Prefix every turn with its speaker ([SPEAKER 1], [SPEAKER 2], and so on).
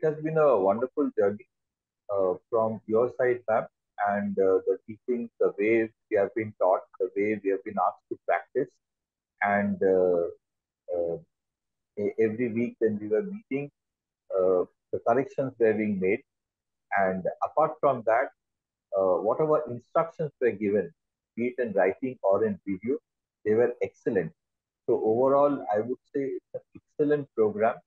[SPEAKER 1] has been a wonderful journey from your side, ma'am, and the teachings, the way we have been taught, the way we have been asked to practice, and uh, every week when we were meeting, the corrections were being made. And apart from that, whatever instructions were given, be it in writing or in video, they were excellent. So overall, I would say it's an excellent program